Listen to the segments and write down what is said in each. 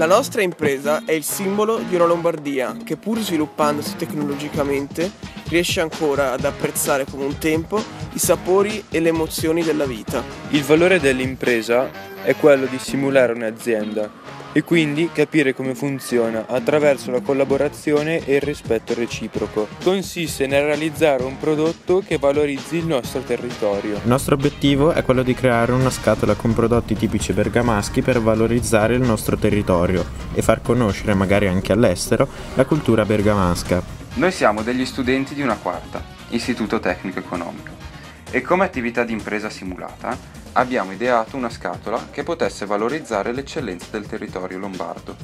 La nostra impresa è il simbolo di una Lombardia che, pur sviluppandosi tecnologicamente, riesce ancora ad apprezzare come un tempo i sapori e le emozioni della vita. Il valore dell'impresa è quello di simulare un'azienda e quindi capire come funziona attraverso la collaborazione e il rispetto reciproco. Consiste nel realizzare un prodotto che valorizzi il nostro territorio. Il nostro obiettivo è quello di creare una scatola con prodotti tipici bergamaschi per valorizzare il nostro territorio e far conoscere, magari anche all'estero, la cultura bergamasca. Noi siamo degli studenti di una quarta, Istituto Tecnico Economico, e come attività di impresa simulata abbiamo ideato una scatola che potesse valorizzare l'eccellenza del territorio lombardo.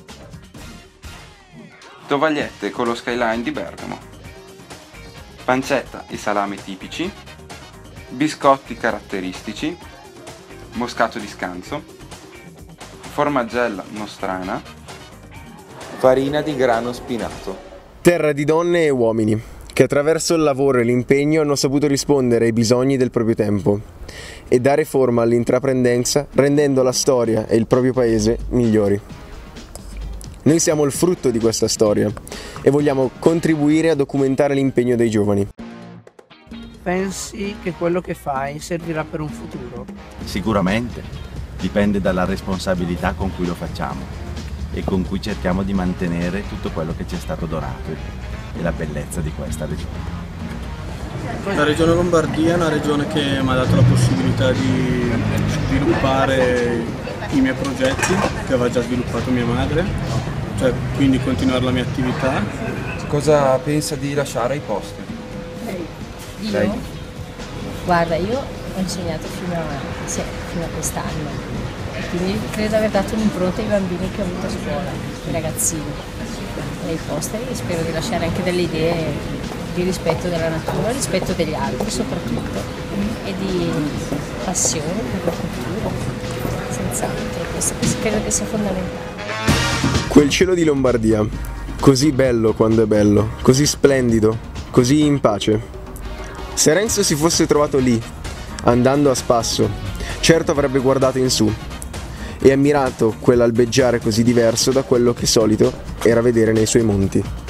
Tovagliette con lo skyline di Bergamo, pancetta e salami tipici, biscotti caratteristici, moscato di Scanzo, formaggella nostrana, farina di grano spinato. Terra di donne e uomini che attraverso il lavoro e l'impegno hanno saputo rispondere ai bisogni del proprio tempo e dare forma all'intraprendenza, rendendo la storia e il proprio paese migliori. Noi siamo il frutto di questa storia e vogliamo contribuire a documentare l'impegno dei giovani. Pensi che quello che fai servirà per un futuro? Sicuramente, dipende dalla responsabilità con cui lo facciamo e con cui cerchiamo di mantenere tutto quello che ci è stato donato e la bellezza di questa regione. La regione Lombardia è una regione che mi ha dato la possibilità di sviluppare i miei progetti che aveva già sviluppato mia madre, cioè quindi continuare la mia attività. Cosa pensa di lasciare ai posteri? Io? Lei? Guarda, io ho insegnato fino a quest'anno, quindi credo di aver dato un'impronta ai bambini che ho avuto a scuola, ai ragazzini. Nei posteri spero di lasciare anche delle idee di rispetto della natura, rispetto degli altri soprattutto, e di passione per la cultura, senz'altro, questo credo che sia fondamentale. Quel cielo di Lombardia, così bello quando è bello, così splendido, così in pace. Se Renzo si fosse trovato lì, andando a spasso, certo avrebbe guardato in su e ammirato quell'albeggiare così diverso da quello che solito era vedere nei suoi monti.